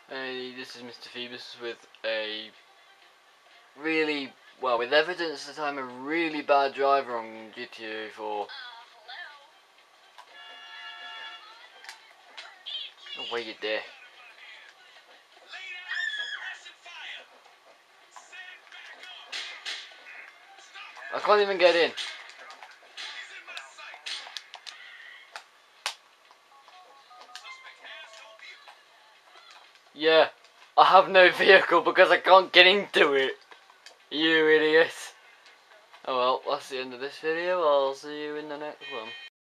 Hey, this is Mr. Phoebus with a really, well, with evidence that I'm a really bad driver on GTA 4. Oh, wait you dare. I can't even get in. Yeah, I have no vehicle because I can't get into it. You idiot. Oh well, that's the end of this video. I'll see you in the next one.